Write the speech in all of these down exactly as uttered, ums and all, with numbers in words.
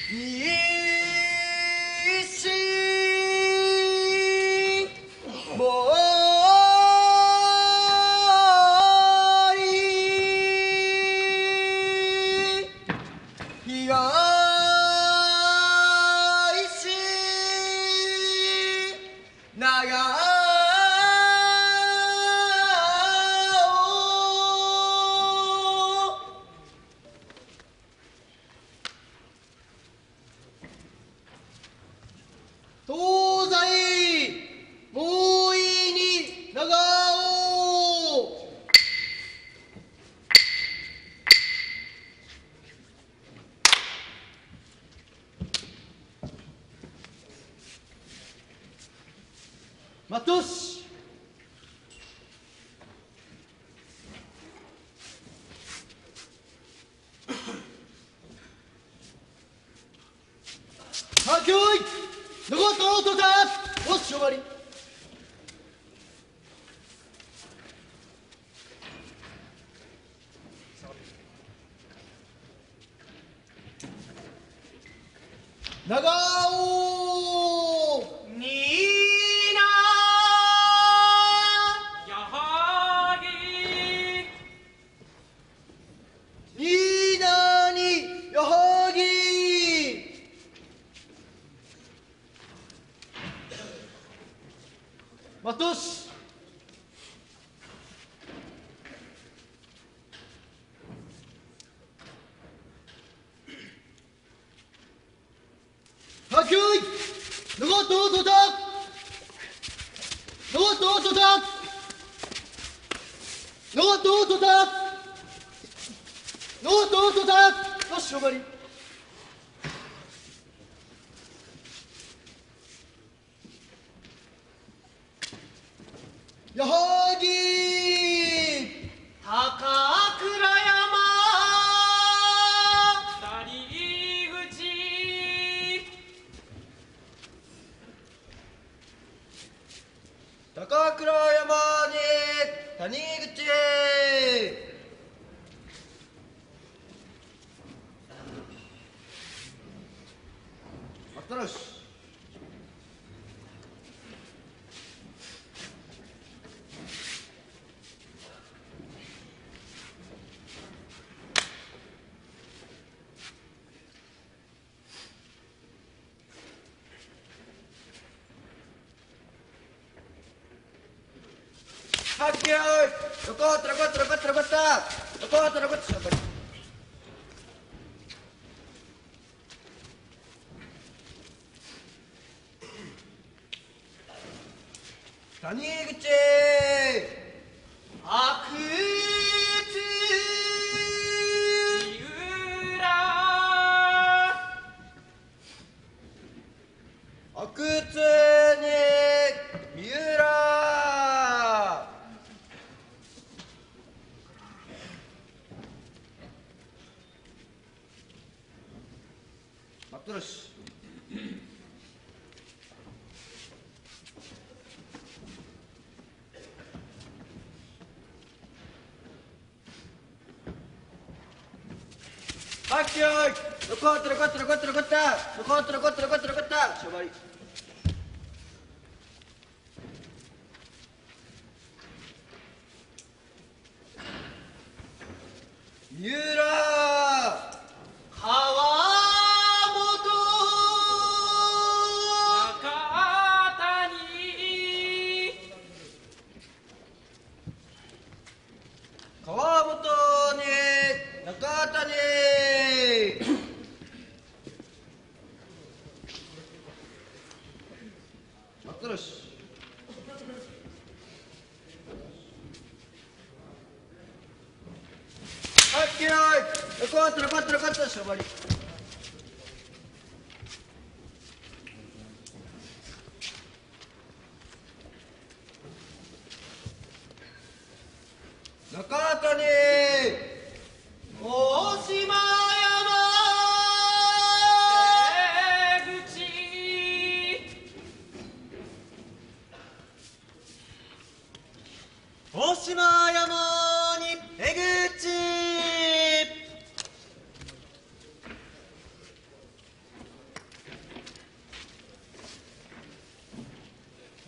東西猛威に長尾まとしはきょいどこととたおし終わり長尾になやはぎになにやはぎまとしはきょいのこととたのこととたのこととたのこととたよし終わりやはぎ高倉山谷口高倉山に谷口待ったなしはっきよいよかったよかったよかったよかったよかったよかったよかった谷口阿久津三浦阿久津に三浦待ってろしはっきよいよかったよかったよかったよかったよかったよかったよかったよかった終わり三浦川本中谷川本に中谷待ってろしはっきよいよかったよかったよかった終わり中谷大島山出口大島山に江口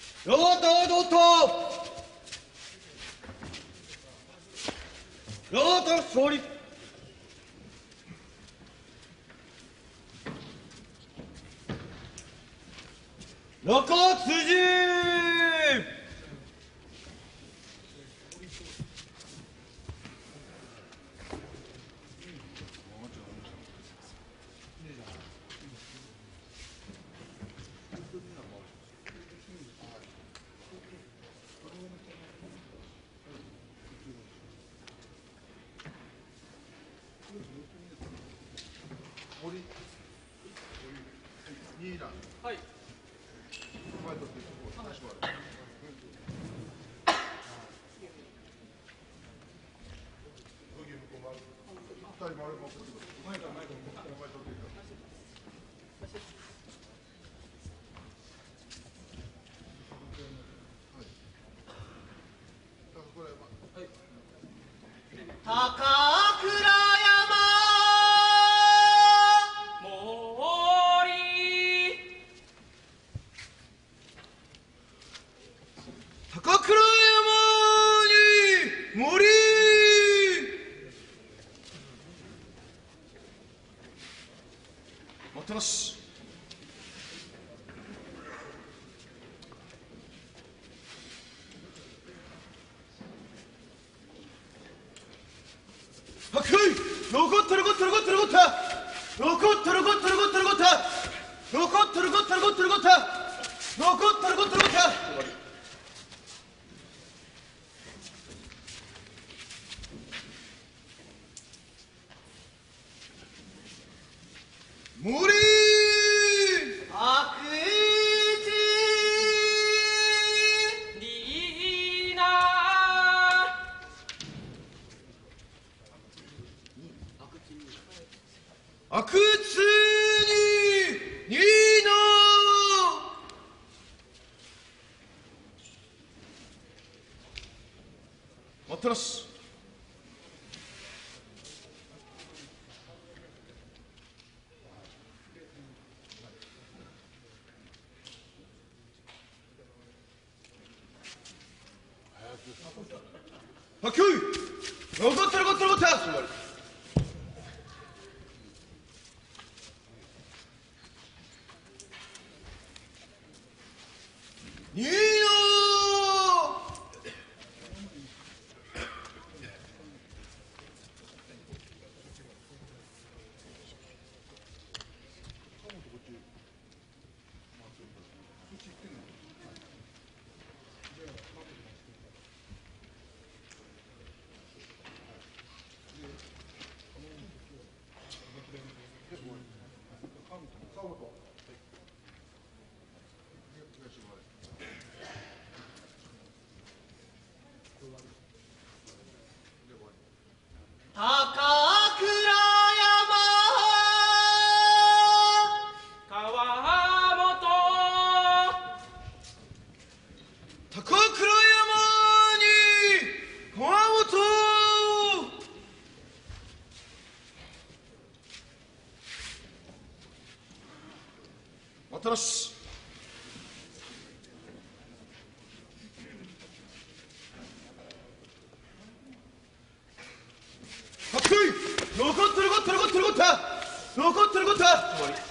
ロートロートロート勝利。露光辻。 森にだはい前取ってそこ話もある右向こう回る二人回るもん前から前から前取っていた高倉山森高倉山に森待ってますはっくい残った残った残った残った残った残った残った残った残った残った残った残った残った残った残った森悪リーナ悪通にニーナ待ってますはっきり残った残った残ったニーナ高倉山川本高倉山に川本待ってますはっくい残った残った残った残った残った残った